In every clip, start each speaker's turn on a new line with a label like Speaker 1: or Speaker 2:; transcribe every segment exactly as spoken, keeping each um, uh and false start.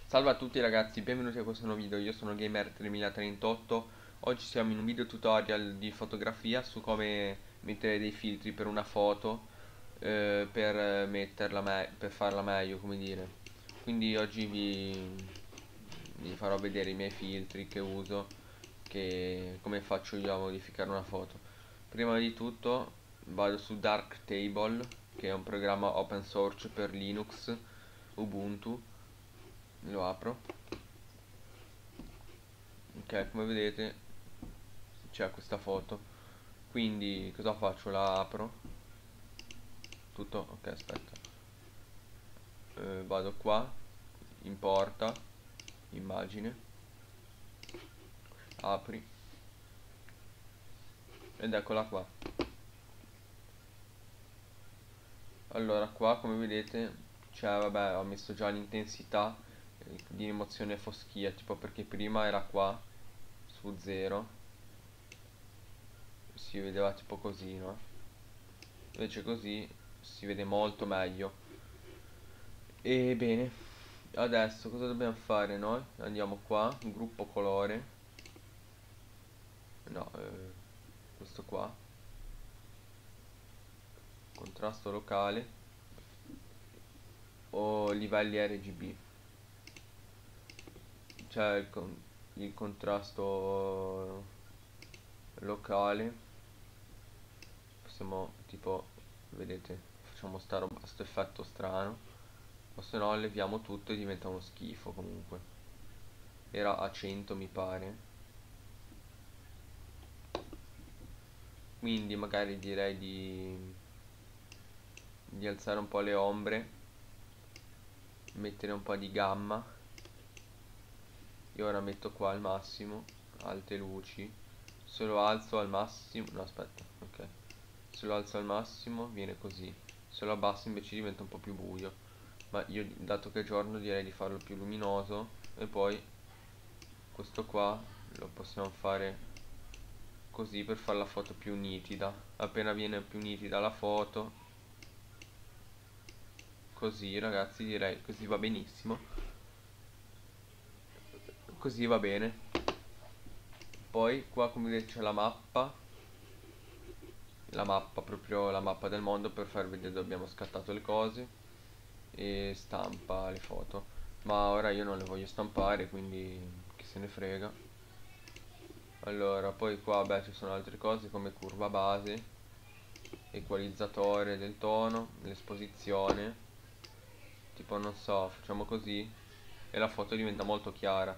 Speaker 1: Salve a tutti ragazzi, benvenuti a questo nuovo video, io sono Gamer tremilatrentotto. Oggi siamo in un video tutorial di fotografia su come mettere dei filtri per una foto, eh, per metterla me per farla meglio, come dire. Quindi oggi vi, vi farò vedere i miei filtri che uso, che come faccio io a modificare una foto. Prima di tutto vado su Darktable, che è un programma open source per Linux, Ubuntu. Lo apro. Ok, come vedete c'è questa foto. Quindi cosa faccio? La apro. Tutto. Ok, aspetta. Eh, vado qua. Importa. Immagine. Apri. Ed eccola qua. Allora qua come vedete c'è, vabbè, ho messo già l'intensità eh, di emozione foschia, tipo perché prima era qua su zero, si vedeva tipo così, no? Invece così si vede molto meglio. E bene, adesso cosa dobbiamo fare noi? Andiamo qua, gruppo colore. No, eh, questo qua. Contrasto locale. O livelli R G B. C'è il, con il contrasto locale. Possiamo tipo, vedete, facciamo stare questo effetto strano. O se no leviamo tutto e diventa uno schifo comunque. Era a cento mi pare. Quindi magari direi di, di alzare un po' le ombre, mettere un po' di gamma. Io ora metto qua al massimo, alte luci. Se lo alzo al massimo, no aspetta, ok. Se lo alzo al massimo viene così. Se lo abbasso invece diventa un po' più buio. Ma io, dato che è giorno, direi di farlo più luminoso. E poi questo qua lo possiamo fare così per fare la foto più nitida. Appena viene più nitida la foto, così ragazzi, direi così va benissimo. Così va bene. Poi qua come vedete c'è la mappa. La mappa, proprio la mappa del mondo, per far vedere dove abbiamo scattato le cose. E stampa le foto. Ma ora io non le voglio stampare, quindi chi se ne frega. Allora, poi qua beh ci sono altre cose come curva base, equalizzatore del tono, l'esposizione. Tipo non so, facciamo così e la foto diventa molto chiara.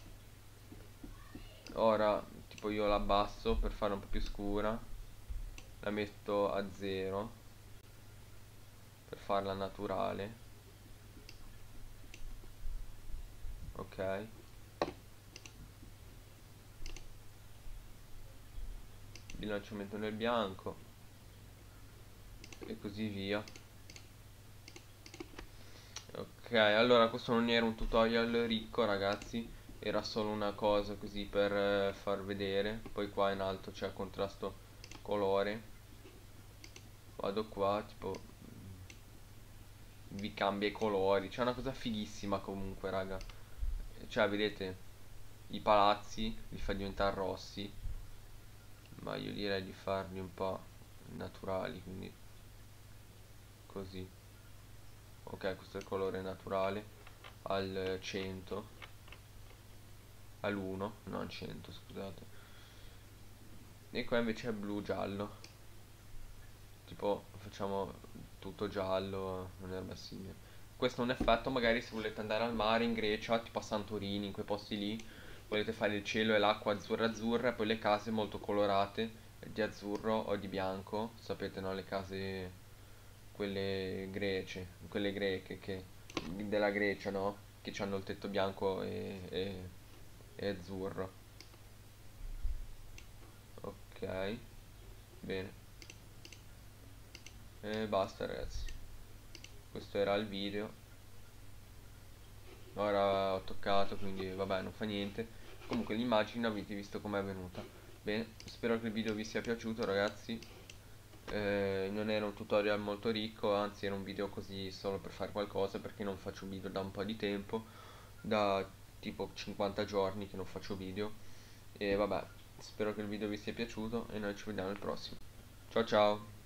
Speaker 1: Ora tipo io la abbasso per farla un po' più scura, la metto a zero per farla naturale. Ok, bilanciamento nel bianco e così via. Ok, allora questo non era un tutorial ricco ragazzi, era solo una cosa così per eh, far vedere. Poi qua in alto c'è contrasto colore. Vado qua, tipo vi cambia i colori. C'è una cosa fighissima comunque raga. Cioè vedete i palazzi li fa diventare rossi, ma io direi di farli un po' naturali, quindi così. Ok, questo è il colore naturale al cento, all'uno, no al cento scusate. E qua invece è blu giallo, tipo facciamo tutto giallo, un'erba simile. Questo è un effetto magari se volete andare al mare in Grecia, tipo a Santorini, in quei posti lì, volete fare il cielo e l'acqua azzurra azzurra e poi le case molto colorate di azzurro o di bianco, sapete no, le case quelle grece, quelle greche che della Grecia, no? Che hanno il tetto bianco e, e, e azzurro. Ok, bene. E basta ragazzi. Questo era il video. Ora ho toccato, quindi vabbè, non fa niente. Comunque l'immagine avete visto com'è venuta. Bene, spero che il video vi sia piaciuto ragazzi. Eh, non era un tutorial molto ricco, anzi era un video così solo per fare qualcosa, perché non faccio video da un po' di tempo. da tipo cinquanta giorni che non faccio video. E vabbè, spero che il video vi sia piaciuto e noi ci vediamo al prossimo. Ciao ciao!